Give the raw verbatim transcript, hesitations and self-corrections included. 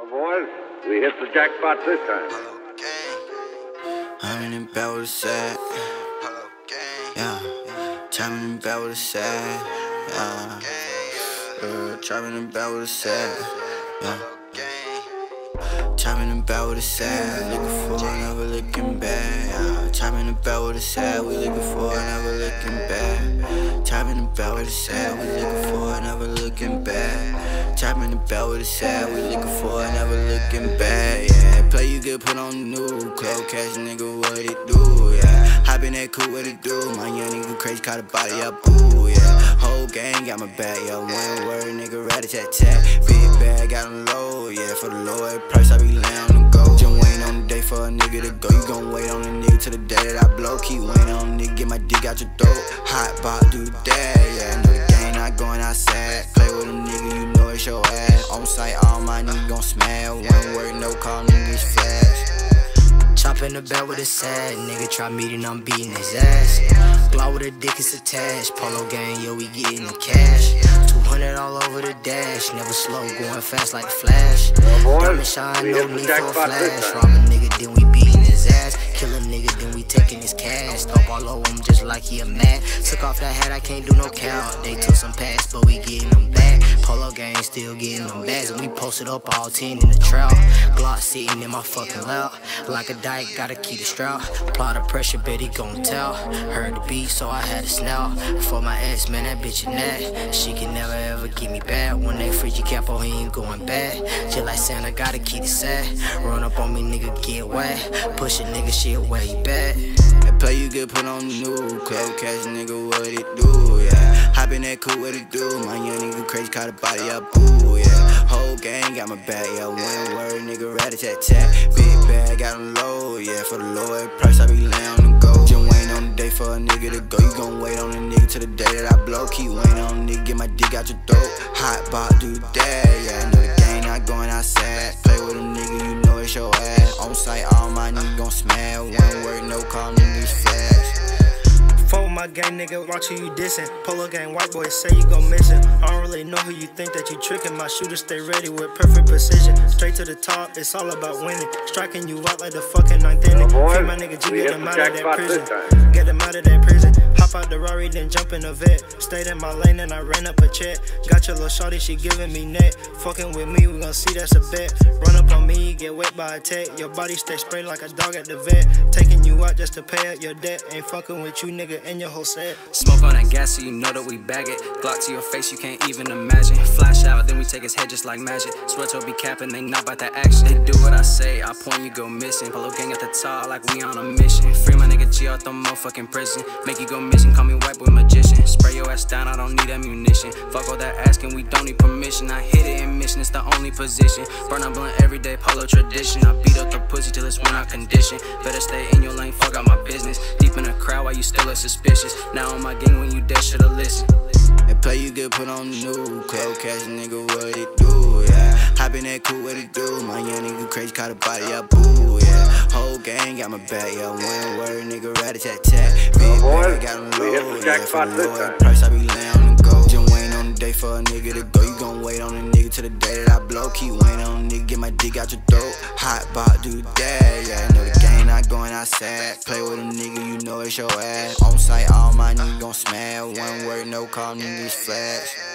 Well, boys, we hit the jackpot this time. I'm in the bed with a set. Yeah, time in the bed with a set. Yeah, uh, time in the bed with a set. Yeah, time in the bed with a set. Looking for, never looking back. Yeah, time in the bed with a set. We looking for, never looking back. Time in the bed with a set. We looking for, never looking back. Time in the bed with a set. We looking for, never looking back. Yeah, play you good, put on the new clothes, cash nigga, what it do? Yeah, hop in that coupe, what it do? My young nigga crazy, caught a body up, ooh, yeah. Whole gang got my back, yeah. One word, nigga, rat-a-tat-tat. Big bag, got him low, yeah. For the lower price, I be laying on the go. Just waiting on the day for a nigga to go. You gon' wait on the nigga till the day that I blow. Keep waiting on the nigga, get my dick out your throat. Hot bot, do that, yeah. Know the gang not going outside. Play with a nigga, you know it's your ass. On sight, all my niggas gon' smash. One word, no call, niggas flash. Chop in the bed with a sad nigga, try meeting, I'm beating his ass. Glow with a dick is attached. Polo gang, yo, we getting the cash. two hundred all over the dash. Never slow, going fast like Flash. Diamond shine, no need for a flash. Rob a nigga, then we beating his ass. Kill a nigga, then we taking his cash. Thump all over him just like he a man. Took off that hat, I can't do no count. They took some pass, but we getting them back. Polo gang still getting them bags. And we posted up all ten in the trap. Glock sitting in my fucking lap. Like a dyke, gotta keep the strap. Apply the pressure, bet he gon' tell. Heard the beat, so I had to snap. For my ex, man, that bitch a nat. She can never ever get me back. When they free you capo, he ain't going back. Just like Santa, gotta keep it sad. Run up on me, nigga, get wet. Push a nigga, shit, where he back. And play you good, put on the new clothes, cash nigga, what it do? Yeah, hop in that coupe, what it do? My young nigga crazy, caught a body up, ooh, yeah. Whole gang got my back, yeah. One word, nigga, rat-a-tat-tat. Big bag, got him low, yeah. For the lower price, I be laying on the go. Just waiting on the day for a nigga to go. You gon' wait on the nigga till the day that I blow. Keep waiting on the nigga, get my dick out your throat. Hot bot, do that, yeah. Know the gang not going outside. Play with a nigga, you know it's your ass. On sight, all my niggas gon' smash. One word, no call, niggas flash. Fuck my gang, nigga, watch who you dissing. Polo gang, white boys say you go missing. I don't really know who you think that you tricking. My shooters stay ready with perfect precision. Straight to the top, it's all about winning. Striking you out like the fucking ninth inning. Free my nigga G, get him out of that prison. Get him out of that prison. Hop out the Rari, then jump in the vet. Stayed in my lane and I ran up a check. Got your little shorty, she giving me neck. Fucking with me, we gon' see that's a bet. Run up on me, get wet by a tech. Your body stay sprayed like a dog at the vet. Taking you out just to pay out your debt. Ain't fucking with you, nigga, and your whole set. Smoke on that gas so you know that we bag it. Glock to your face, you can't even imagine. Flash out, then we take his head just like magic. Swear to be capping, they not about that action. They do what I say, I point, you go missing. Polo gang at the top like we on a mission. Free my nigga G out the motherfucking prison. Make you go missing, call me white boy magician. Spray your ass down, I don't need ammunition. Fuck all that asking, we don't need permission. I hit it in mission, it's the only position. Burn a blunt every day, Polo tradition. I beat up the pussy till it's when I condition. Better stay in your lane, fuck out my business. Deep in the crowd while you still look suspicious. Now on my gang, when you dead, shoulda listened. And play you good, put on the new clothes, cash nigga, what it do? Yeah, hop in that coupe, what it do? My young nigga crazy, caught a body up, ooh, yeah. Whole gang got my back, yeah. One word, nigga, rat-a-tat-tat. Big bag, got him low, yeah. For the lower price, I be laying on the go. Just waiting on the day for a nigga to go. You gon' wait on the nigga till the day that I blow. Keep waiting on the nigga, get my dick out your throat. Hot bot, do that, yeah. Know the gang not going outside. Play with a nigga, you know it's your ass. On sight, all my niggas gon' smash. One word, no call, niggas flash.